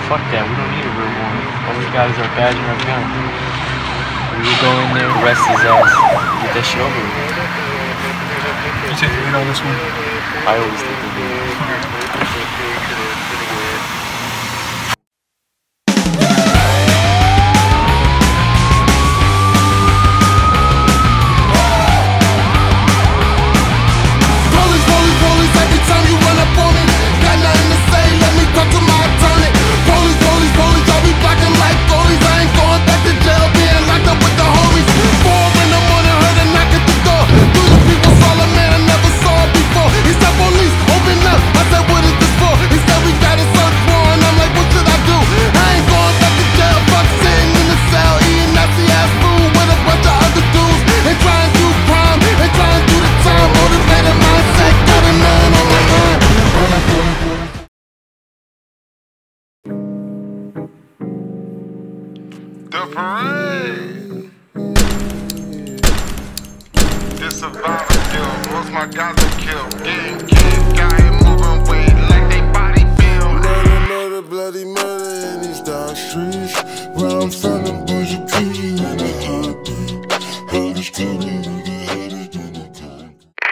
fuck that. We don't need a real warrant. All we got is our badge and our gun. We will go in there, arrest his ass, get that shit over with. You take the lead on this one? I always take the lead. The parade. This survivor skill. Most my guys are killed. Getting got him moving weight like they body feel. Murder, bloody murder in these dark streets. Where I'm from, them boys will kill you in a heartbeat. Hard as cold, we get harder than the time.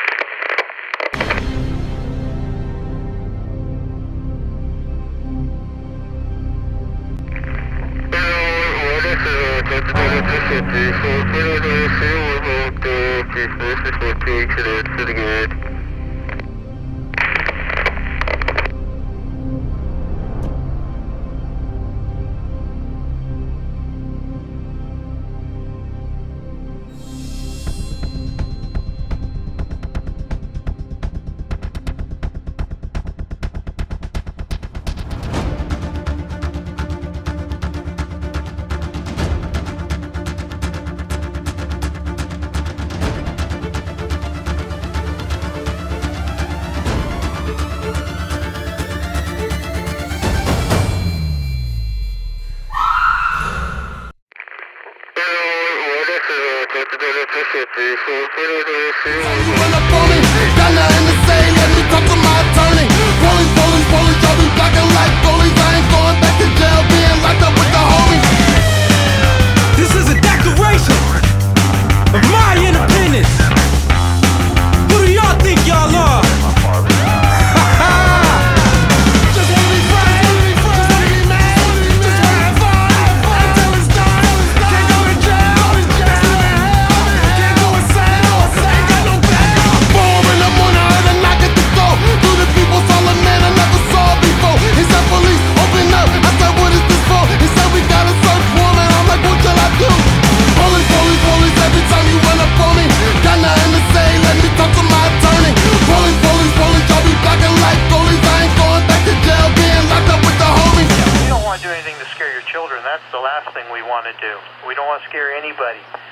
Run up on me, got nothing to say, let me talk to my attorney. Police, police, police, y'all be blocking like goalies. I ain't going back to jail, being locked up with the homies. This is a declaration of my independence. Who do y'all think y'all are? Just wanna be free, just wanna be mad, just wanna have fun until it's done. Can't go to jail, can't go to hell, can't go insane, ain't got no bail. 4 in the morning, I heard a knock at the door. Through the people's all a man I never saw before. He said, police, open up. I said, what is this for? He said, we got a search warrant. I'm like, what shall I do? Police, police, police, every time you run up on me, got nothing to say, let me talk to my attorney. Police, police, police, y'all be blocking like goalies. I ain't going back to jail, being locked up with the homies. We don't want to do anything to scare your children. That's the last thing we want to do. We don't want to scare anybody.